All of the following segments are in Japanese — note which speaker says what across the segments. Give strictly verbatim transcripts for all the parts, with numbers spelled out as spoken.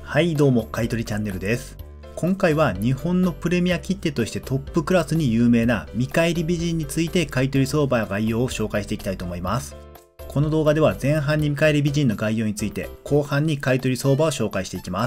Speaker 1: はいどうも、買取チャンネルです。今回は日本のプレミア切手としてトップクラスに有名な見返り美人について買取相場や概要を紹介していきたいと思います。この動画では前半に見返り美人の概要について、後半に買取相場を紹介していきます。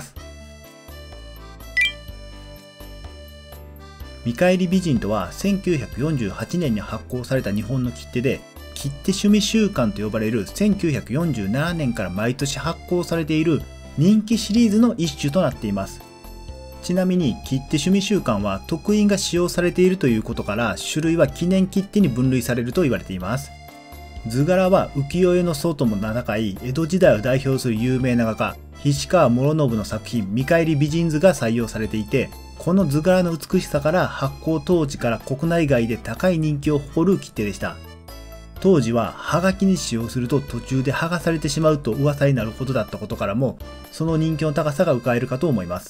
Speaker 1: 見返り美人とはせんきゅうひゃくよんじゅうはちねんに発行された日本の切手で、切手趣味週間と呼ばれるせんきゅうひゃくよんじゅうななねんから毎年発行されている人気シリーズの一種となっています。ちなみに切手趣味週間は刻印が使用されているということから種類は記念切手に分類されると言われています。図柄は浮世絵の層とも名高い江戸時代を代表する有名な画家菱川師宣の作品見返り美人図が採用されていて、この図柄の美しさから発行当時から国内外で高い人気を誇る切手でした。当時はハガキに使用すると途中で剥がされてしまうと噂になるほどだったことからも、その人気の高さがうかえるかと思います。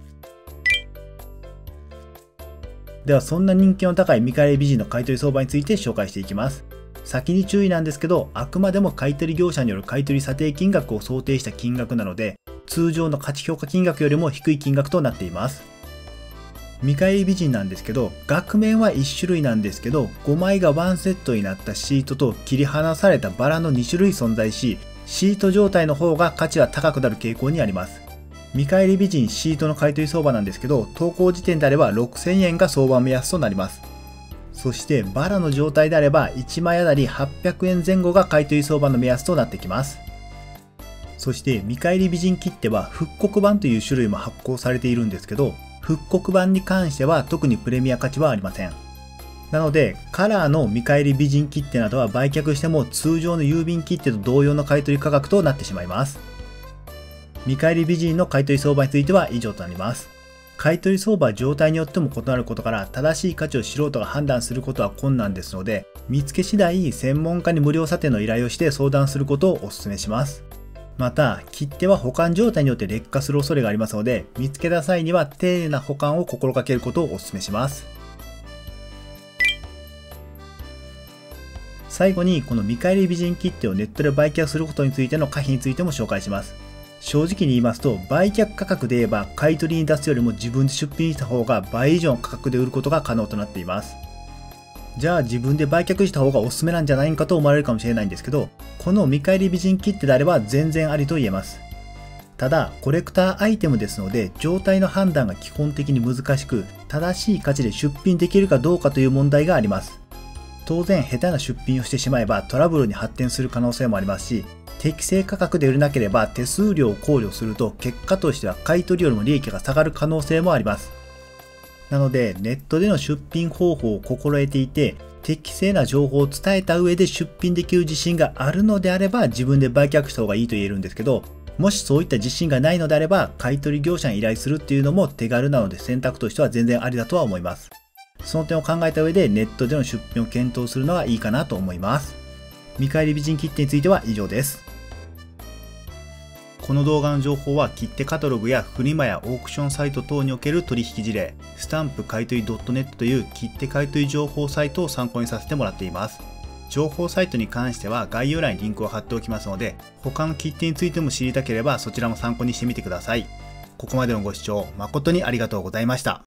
Speaker 1: ではそんな人気の高い見返り美人の買取相場について紹介していきます。先に注意なんですけど、あくまでも買取業者による買取査定金額を想定した金額なので、通常の価値評価金額よりも低い金額となっています。見返り美人なんですけど、額面はいち種類なんですけど、ごまいがワンセットになったシートと切り離されたバラのに種類存在し、シート状態の方が価値は高くなる傾向にあります。見返り美人シートの買取相場なんですけど、投稿時点であればろくせんえんが相場目安となります。そしてバラの状態であればいちまいあたりはっぴゃくえんぜん後が買取相場の目安となってきます。そして見返り美人切手は復刻版という種類も発行されているんですけど、復刻版に関しては特にプレミア価値はありません。なのでカラーの見返り美人切手などは売却しても通常の郵便切手と同様の買取価格となってしまいます。見返り美人の買取相場については以上となります。買取相場は状態によっても異なることから正しい価値を素人が判断することは困難ですので、見つけ次第専門家に無料査定の依頼をして相談することをお勧めします。また、切手は保管状態によって劣化する恐れがありますので、見つけた際には丁寧な保管を心がけることをお勧めします。最後に、この見返り美人切手をネットで売却することについての可否についても紹介します。正直に言いますと、売却価格で言えば買い取りに出すよりも自分で出品した方が倍以上の価格で売ることが可能となっています。じゃあ自分で売却した方がおすすめなんじゃないかと思われるかもしれないんですけど、この見返り美人切手であれば全然ありと言えます。ただ、コレクターアイテムですので、状態の判断が基本的に難しく、正しい価値で出品できるかどうかという問題があります。当然、下手な出品をしてしまえばトラブルに発展する可能性もありますし、適正価格で売れなければ手数料を考慮すると結果としては買い取りよりも利益が下がる可能性もあります。なので、ネットでの出品方法を心得ていて、適正な情報を伝えた上で出品できる自信があるのであれば自分で売却した方がいいと言えるんですけど、もしそういった自信がないのであれば買取業者に依頼するっていうのも手軽なので選択としては全然ありだとは思います。その点を考えた上でネットでの出品を検討するのがいいかなと思います。見返り美人切手については以上です。この動画の情報は切手カタログやフリマやオークションサイト等における取引事例、スタンプ買取 .net という切手買取情報サイトを参考にさせてもらっています。情報サイトに関しては概要欄にリンクを貼っておきますので、他の切手についても知りたければそちらも参考にしてみてください。ここまでのご視聴誠にありがとうございました。